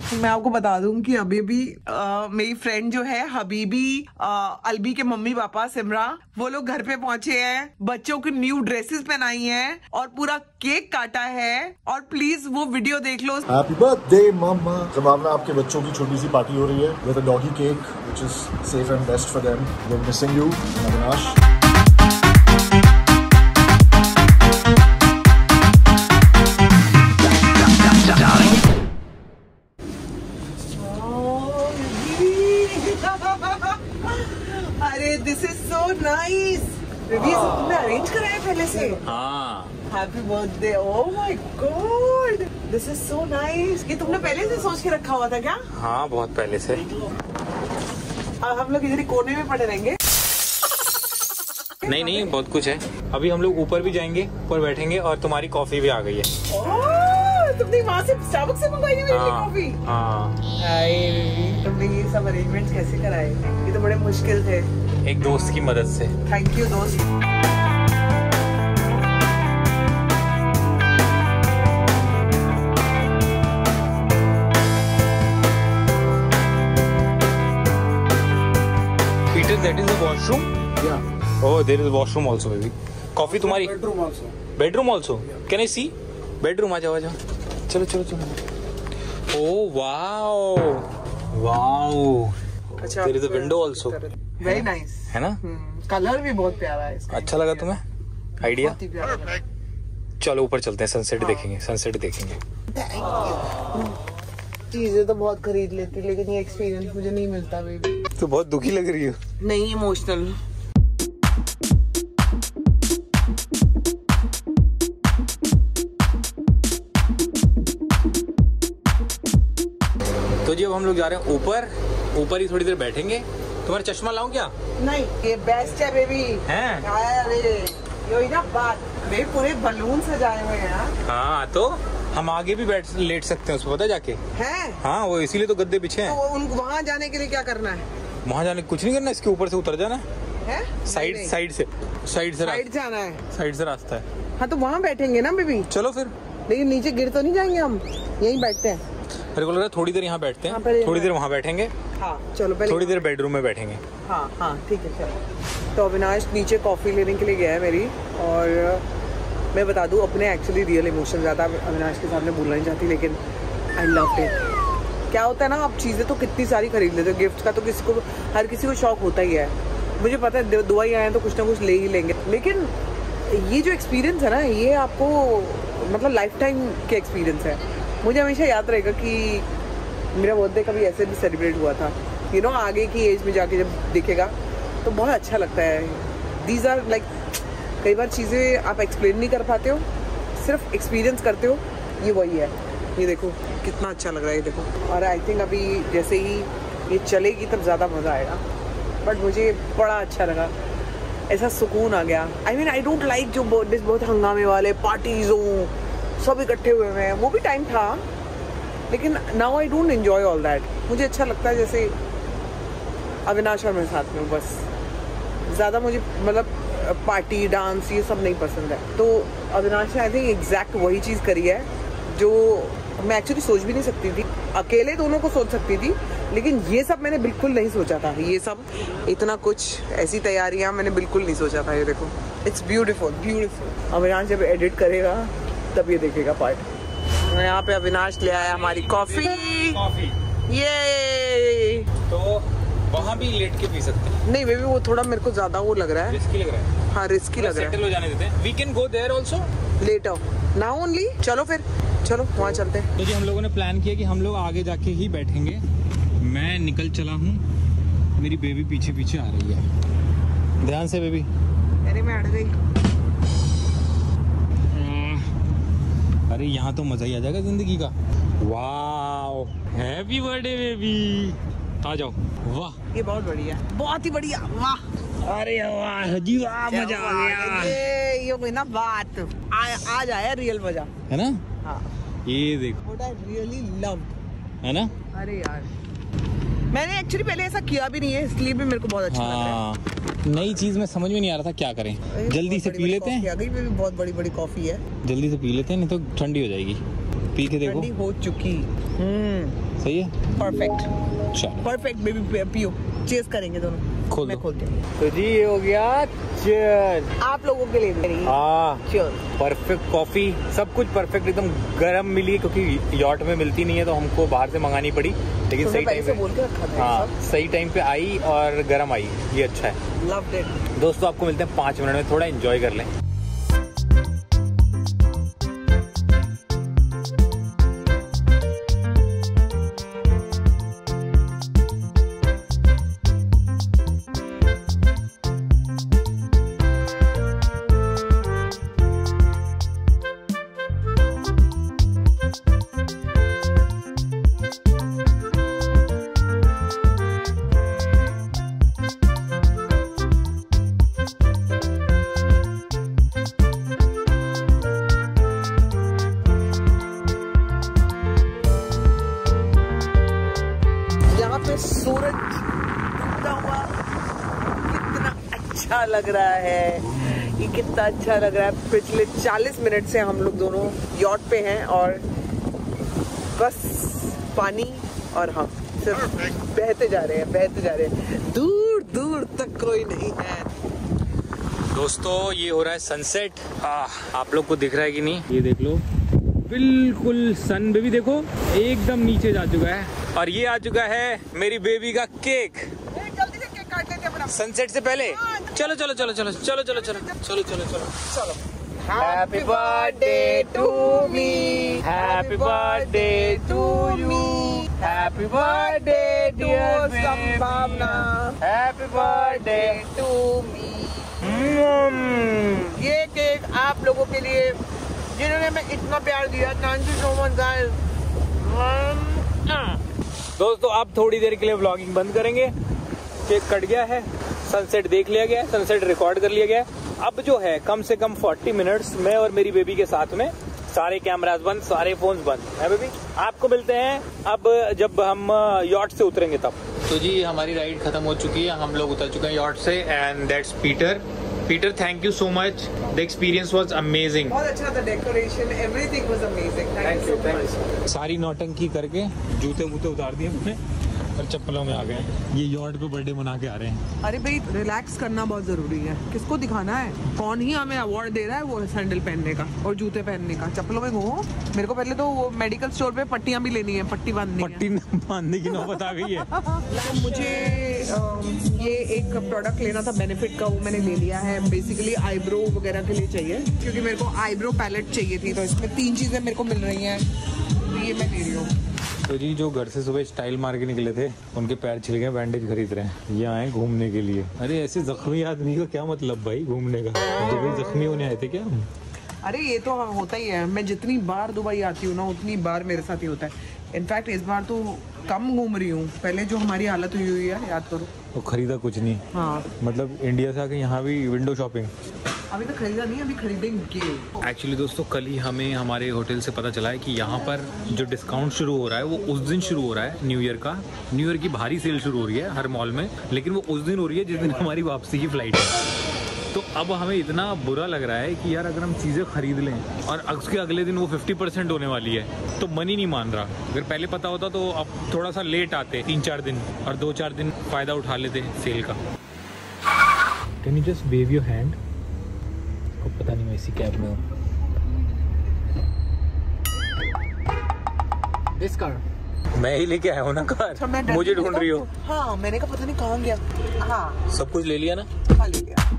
मैं आपको बता दूं कि अभी भी मेरी फ्रेंड जो है हबीबी, अलबी के मम्मी पापा सिमरा, वो लोग घर पे पहुंचे हैं, बच्चों की न्यू ड्रेसेस पहनाई हैं और पूरा केक काटा है। और प्लीज वो वीडियो देख लो। हैप्पी बर्थडे मम्मा। संभावना आपके बच्चों की छोटी सी पार्टी हो रही है with a doggy cake which is safe and best for them. We are missing you Avinash. अरे this is so nice. Baby तुमने अरेंज कराया पहले से? हाँ। Happy birthday. Oh my god, this is so nice. ये तुमने पहले से सोच के रखा हुआ था क्या? हाँ, बहुत पहले से। अब हम लोग इधर कोने में पड़े रहेंगे? नहीं, बहुत कुछ है। अभी हम लोग ऊपर भी जाएंगे, ऊपर बैठेंगे और तुम्हारी कॉफी भी आ गई है। ओह, तुमने वहाँ से स्टारबक्स से मंगवाई है मेरे लिए कॉफी? हाँ। तुमने ये सब अरेंजमेंट्स कैसे कराए? ये तो बड़े मुश्किल थे। एक दोस्त की मदद से। थैंक यू दोस्त। Peter, that is the washroom? Yeah. Oh, there is a washroom also, baby. Coffee तुम्हारी? Bedroom also. Bedroom also? Can I see? Bedroom आ जाओ। चलो। Oh wow. अच्छा, There is a window also. Very nice है ना? Colour भी बहुत प्यारा है इसका। अच्छा लगा तुम्हें आइडिया? बहुत ही प्यारा लगा। चलो ऊपर चलते हैं, सनसेट देखेंगे। चीजें तो बहुत खरीद लेती लेकिन ये एक्सपीरियंस मुझे नहीं मिलता बेबी। तो बहुत दुखी लग रही हो। नहीं, इमोशनल। तो जी अब हम लोग जा रहे हैं ऊपर ही थोड़ी देर बैठेंगे। तुम्हारा चश्मा लाऊं क्या? नहीं, ये बेस्ट है बेबी। हैं? अरे यही ना बात, बेबी पूरे बलून सजाए हुए हैं यार। हाँ, तो हम आगे भी लेट सकते हैं उसमें, पता जाके। हैं? हाँ, वो इसीलिए तो गद्दे पीछे हैं। तो उनको वहाँ जाने के लिए क्या करना है? वहाँ जाने कुछ नहीं करना, इसके ऊपर से उतर जाना है। साइड से जाना है। साइड से रास्ता है। हाँ, तो वहाँ बैठेंगे ना बेबी। चलो फिर। लेकिन नीचे गिर तो नहीं जाएंगे हम? यहीं बैठते हैं। मेरे को लग रहा है थोड़ी देर यहाँ बैठते हैं, हाँ, थोड़ी देर वहाँ बैठेंगे। हाँ चलो, पहले थोड़ी देर बेडरूम में बैठेंगे। हाँ ठीक है चलो। तो अविनाश नीचे कॉफी लेने के लिए गया है मेरी, और मैं बता दूं अपने एक्चुअली रियल इमोशन ज़्यादा अविनाश के सामने बोलना नहीं चाहती, लेकिन आई लव इट। क्या होता है ना, आप चीज़ें तो कितनी सारी खरीद लेते हो। गिफ्ट का तो हर किसी को शौक होता ही है। मुझे पता है दुआ ही आए हैं तो कुछ ना कुछ ले ही लेंगे, लेकिन ये जो एक्सपीरियंस है ना, ये आपको मतलब लाइफ टाइम के एक्सपीरियंस है। मुझे हमेशा याद रहेगा कि मेरा बर्थडे कभी ऐसे भी सेलिब्रेट हुआ था। यू नो, आगे की एज में जाके जब दिखेगा तो बहुत अच्छा लगता है। दीज आर लाइक, कई बार चीज़ें आप एक्सप्लेन नहीं कर पाते हो, सिर्फ एक्सपीरियंस करते हो। ये वही है। ये देखो कितना अच्छा लग रहा है, ये देखो। और आई थिंक अभी जैसे ही ये चलेगी तब ज़्यादा मज़ा आएगा, बट मुझे बड़ा अच्छा लगा, ऐसा सुकून आ गया। आई डोंट लाइक जो बर्थडे बहुत हंगामे वाले, पार्टीज हो, सब इकट्ठे हुए हैं। वो भी टाइम था, लेकिन now I don't enjoy all that. मुझे अच्छा लगता है जैसे अविनाश और मेरे साथ में, बस। ज़्यादा मुझे मतलब पार्टी डांस ये सब नहीं पसंद है। तो अविनाश ने आई थिंक एग्जैक्ट वही चीज़ करी है जो मैं एक्चुअली सोच भी नहीं सकती थी। अकेले दोनों को सोच सकती थी, लेकिन ये सब मैंने बिल्कुल नहीं सोचा था। ये सब इतना कुछ ऐसी तैयारियां मैंने बिल्कुल नहीं सोचा था। ये देखो, इट्स ब्यूटीफुल ब्यूटीफुल। अविनाश जब एडिट करेगा तब ये देखेगा पार्ट। यहाँ पे अविनाश ले आया हमारी कॉफी। ये तो वहाँ भी लेट के पी सकते हैं। नहीं बेबी, वो थोड़ा मेरे को ज्यादा वो लग रहा है, रिस्की लग रहा है। हाँ रिस्की लग रहा है। सेटल हो जाने देते हैं। We can go there also later now only. चलो फिर, चलो वहाँ चलते हैं। तो जी हम लोगों ने प्लान किया कि हम लोग आगे जाके ही बैठेंगे। मैं निकल चला हूँ, मेरी बेबी पीछे पीछे आ रही है। ध्यान से बेबी। अरे मैं अड़ गई। अरे यहाँ तो मजा ही आ जाएगा जिंदगी का। Wow, happy birthday baby. आ जाओ। वाह, ये बहुत बढ़िया, बहुत ही बढ़िया। वाह, अरे वाह जी, वाह, मजा आ गया। ये कोई ना बात, आज आया रियल मजा, है ना? हाँ। ये देखो, What I really loved, है ना? अरे यार, मैंने एक्चुअली पहले ऐसा किया भी नहीं है, इसलिए भी मेरे को बहुत अच्छा लग रहा है। हाँ, नई चीज में समझ में नहीं आ रहा था क्या करें। जल्दी से पी लेते हैं। अभी भी बहुत बड़ी बड़ी कॉफी है, जल्दी से पी लेते हैं, नहीं तो ठंडी हो जाएगी। पी के देखो। ठंडी हो चुकी। सही है, परफेक्ट चलो परफेक्ट बेबी, पियो, चेस करेंगे दोनों। खोल मैं दो। खोलती हूँ। तो जी ये हो गया चीयर्स। आप लोगों के लिए भी चीयर्स। परफेक्ट कॉफी, सब कुछ परफेक्ट एकदम गर्म मिली, क्योंकि यॉट में मिलती नहीं है तो हमको बाहर से मंगानी पड़ी, लेकिन सही टाइम पे बोल के रखा था। हाँ सही टाइम पे आई और गर्म आई, ये अच्छा है। Loved it. दोस्तों आपको मिलते हैं 5 मिनट में, थोड़ा एंजॉय कर लें। सूरज डूबता हुआ कितना अच्छा लग रहा है, ये कितना अच्छा लग रहा है। पिछले 40 मिनट से हम लोग दोनों यॉट पे हैं और बस पानी और हम सिर्फ बहते जा रहे हैं, दूर दूर तक कोई नहीं है। दोस्तों ये हो रहा है सनसेट। आप लोग को दिख रहा है कि नहीं, ये देख लो, बिल्कुल सन बेबी देखो एकदम नीचे जा चुका है। और ये आ चुका है मेरी बेबी का केक। जल्दी से केक काट लेते हैं अपना सनसेट से पहले। चलो चलो चलो चलो चलो चलो चलो चलो चलो चलो चलो। Happy birthday to me, happy birthday to you, happy birthday dear Sambhavna, happy birthday to me. ये केक आप लोगों के लिए जिन्होंने हमें इतना प्यार दिया, thank you so much guys. दोस्तों अब थोड़ी देर के लिए व्लॉगिंग बंद करेंगे, केक कट गया है, सनसेट देख लिया गया है, सनसेट रिकॉर्ड कर लिया गया है। अब जो है कम से कम 40 मिनट्स मैं और मेरी बेबी के साथ में, सारे कैमरास बंद, सारे फोन्स बंद है बेबी। आपको मिलते हैं अब जब हम यॉट से उतरेंगे तब। तो जी हमारी राइड खत्म हो चुकी है, हम लोग उतर चुके हैं यॉट से and that's Peter. Peter thank you so much, the experience was amazing. बहुत अच्छा था, decoration everything was amazing. Thank you so much. सारी नौटंकी करके जूते वूते उतार दिए हमने और चप्पलों में आ गए। ये यॉट पे बर्थडे मना के आ रहे हैं। अरे भाई रिलैक्स करना बहुत जरूरी है। किसको दिखाना है, कौन ही हमें अवार्ड दे रहा है, वो सैंडल पहनने का और जूते पहनने का, चप्पलों में घूमो। मेरे को पहले तो वो मेडिकल स्टोर पे पट्टियां भी लेनी है, पट्टी बांधने की नौबत आ गई है। तो मुझे ये एक प्रोडक्ट लेना था बेनिफिट का, वो मैंने ले लिया है। बेसिकली आईब्रो वगैरह के लिए चाहिए, क्योंकि मेरे को आईब्रो पैलेट चाहिए थी, तो इसमें 3 चीजें मेरे को मिल रही हैं, तो ये मैं ले रही हूँ। तो जी जो घर से सुबह स्टाइल मार के निकले थे, उनके पैर छिल गए, बैंडेज खरीद रहे हैं। ये आए घूमने के लिए। अरे ऐसे जख्मी आदमी का क्या मतलब भाई घूमने का, दुबई जख्मी होने आए थे क्या? अरे ये तो होता ही है, मैं जितनी बार दुबई आती हूँ ना उतनी बार मेरे साथ ही होता है। इनफैक्ट इस बार तो कम घूम रही हूँ, पहले जो हमारी हालत हुई हुई है याद करो। तो खरीदा कुछ नहीं? हाँ मतलब इंडिया से आके यहाँ भी विंडो शॉपिंग? अभी तो खरीदा नहीं, अभी खरीदेंगे। एक्चुअली दोस्तों कल ही हमें हमारे होटल से पता चला है कि यहाँ पर जो डिस्काउंट शुरू हो रहा है वो उस दिन शुरू हो रहा है, न्यू ईयर का। न्यू ईयर की भारी सेल शुरू हो रही है हर मॉल में, लेकिन वो उस दिन हो रही है जिस दिन हमारी वापसी की फ्लाइट है। तो अब हमें इतना बुरा लग रहा है कि यार अगर हम चीज़ें खरीद लें और उसके अगले दिन वो 50% होने वाली है, तो मन ही नहीं मान रहा। अगर पहले पता होता तो अब थोड़ा सा लेट आते, 3-4 दिन, और 2-4 दिन फ़ायदा उठा लेते सेल का। Can you just wave your hand? पता नहीं मैं इसी कैब में हूँ। दिस कार मैं ही लेके आया हूँ ना कार। अच्छा, मैं मुझे ढूंढ रही हो? हाँ मैंने कहा पता नहीं कहाँ गया। हाँ सब कुछ ले लिया ना? हाँ ले लिया।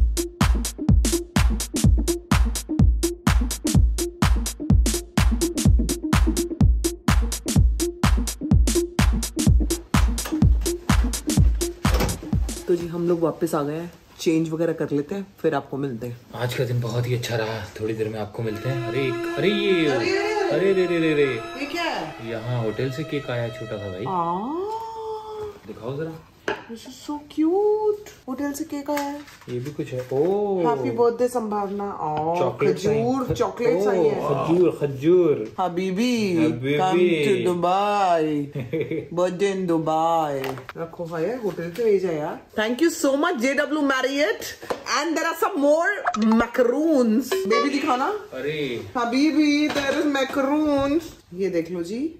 तो जी हम लोग वापस आ गए हैं, चेंज वगैरह कर लेते हैं, फिर आपको मिलते हैं। आज का दिन बहुत ही अच्छा रहा, थोड़ी देर में आपको मिलते हैं। अरे अरे ये अरे रे रे रे रे ये क्या है? यहाँ होटल से केक आया छोटा सा भाई, दिखाओ जरा। This is so cute. Hotel से केक आया है। ये भी कुछ है। ओह हैप्पी बर्थडे संभावना। खजूर चॉकलेट्स आई है। खजूर खजूर। हबीबी come to Dubai, birthday in Dubai. रखो भाई, होटल से भेजा यार। Thank you so much JW Marriott, and there are some more macarons. Baby दिखाना। अरे हबीबी देयर इज मैकरून्स, ये देख लो जी।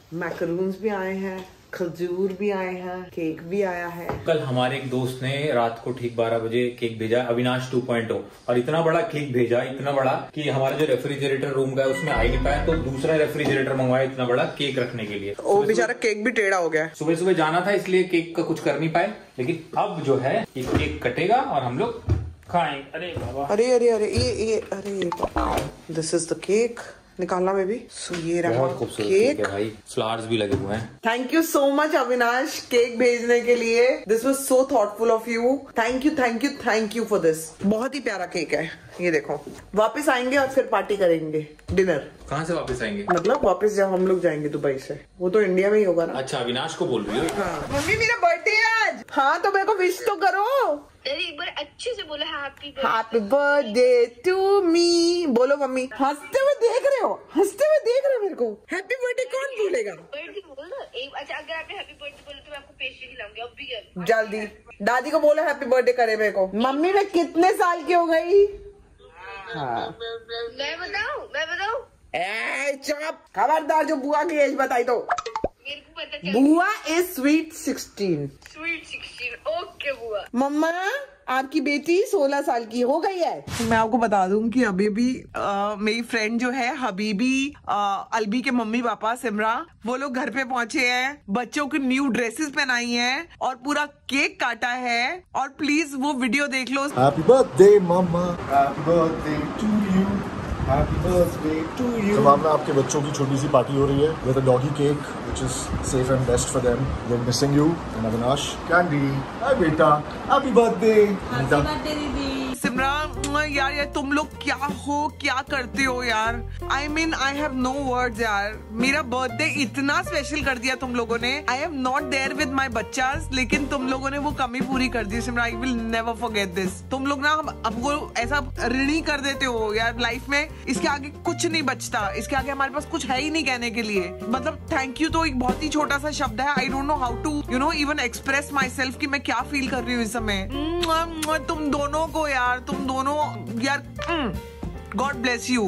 मैकरून्स भी आए हैं, खजूर भी आए हैं, केक भी आया है। कल हमारे एक दोस्त ने रात को ठीक 12 बजे केक भेजा, अविनाश 2.0, और इतना बड़ा केक भेजा, इतना बड़ा कि हमारा जो रेफ्रिजरेटर रूम का है उसमें आ ही नहीं पाया, तो दूसरा रेफ्रिजरेटर मंगवाया इतना बड़ा केक रखने के लिए। वो बेचारा केक भी टेढ़ा हो गया। सुबह सुबह जाना था इसलिए केक का कुछ कर नहीं पाए, लेकिन अब जो है ये केक कटेगा और हम लोग खाएंगे। अरे बाबा, अरे अरे अरे ये अरे, दिस इज द केक। निकालना में भी। सो ये रहा बहुत खूबसूरत केक है भाई, फ्लावर्स भी लगे हुए हैं। Thank you so much Avinash cake भेजने के लिए। This was so thoughtful of you. Thank you thank you thank you for this. बहुत ही प्यारा केक है। ये देखो, वापस आएंगे और फिर पार्टी करेंगे, डिनर। कहाँ से वापस आएंगे? मतलब वापस जब हम लोग जाएंगे दुबई से, वो तो इंडिया में ही होगा ना। अच्छा, अविनाश को बोल रही हो? हाँ। मम्मी मेरा बर्थडे है आज। हाँ तो मेरे को विश तो करो। एक बार अच्छे से बोलो हैप्पी बर्थडे टू मी। बोलो मम्मी। हंसते हुए देख रहे हो, हंसते हुए देख रहे हो मेरे को। हैप्पी बर्थडे कौन भूलेगा। बर्थडे बोल दो एक। अच्छा अगर आपने हैप्पी बर्थडे बोला तो मैं आपको पेस्ट्री खिलाऊंगी अब भी। जल्दी दादी को बोलो हैप्पी बर्थडे करे मेरे को। मम्मी मैं कितने साल की हो गई? हाँ। मैं बताऊं? चुप, खबरदार जो बुआ की एज बताई तो। मेरे को पता चल। बुआ इज स्वीट 16। स्वीट 16 ओके बुआ। मम्मा आपकी बेटी 16 साल की हो गई है। मैं आपको बता दूं कि अभी भी मेरी फ्रेंड जो है हबीबी, अलबी के मम्मी पापा सिमरा, वो लोग घर पे पहुंचे हैं, बच्चों की न्यू ड्रेसेस पहनाई हैं और पूरा केक काटा है। और प्लीज वो वीडियो देख लो। Happy birthday mama, happy birthday to you, happy birthday to you. Sambhavna आपके बच्चों की छोटी सी पार्टी हो रही है with a doggy cake which is safe and best for them. We are missing you and Avinash. Candy, hi बेटा, हैप्पी बर्थडे दीदी। सिमरा यार तुम लोग क्या हो, क्या करते हो यार। I mean I have no words यार। मेरा बर्थडे इतना स्पेशल कर दिया तुम लोगों ने। I am not there with my बच्चास, लेकिन तुम लोगों ने वो कमी पूरी कर दी Simra. I will never forget this. तुम लोग ना हमको ऐसा ऋणी कर देते हो यार लाइफ में। इसके आगे कुछ नहीं बचता, इसके आगे हमारे पास कुछ है ही नहीं कहने के लिए। मतलब थैंक यू तो एक बहुत ही छोटा सा शब्द है। I don't know how to even express myself कि मैं क्या फील कर रही हूँ इस समय। तुम दोनों को यार, तुम दोनों यार, गॉड ब्लेस यू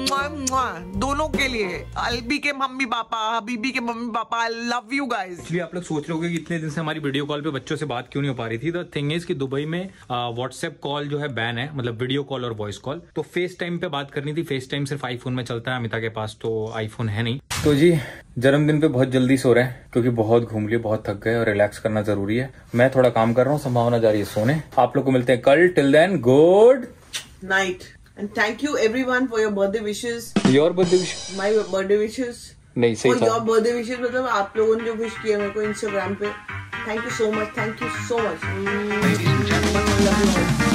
दोनों के लिए। अलबी के मम्मी पापा, हबीबी के mummy papa, I love you guys. इसलिए आप लोग सोच रहे होंगे कि इतने दिन से हमारी वीडियो कॉल पे बच्चों से बात क्यों नहीं हो पा रही थी। द थिंग इज कि दुबई में व्हाट्सएप कॉल जो है बैन है, मतलब वीडियो कॉल और वॉइस कॉल। तो फेस टाइम पे बात करनी थी। फेस टाइम सिर्फ आईफोन में चलता है, अमिता के पास तो आईफोन है नहीं। तो जी जन्मदिन पे बहुत जल्दी सो रहे हैं क्योंकि बहुत घूम लिए, बहुत थक गए और रिलैक्स करना जरूरी है। मैं थोड़ा काम कर रहा हूँ, संभावना जा रही है सोने। आप लोग को मिलते हैं कल। Till then good night and thank you everyone for your birthday wishes. Your birthday wish? My birthday wishes. नहीं सही था। your birthday wishes मतलब आप लोगों ने जो विश किया मेरे को इंस्टाग्राम पे। Thank you so much. Thank you so much.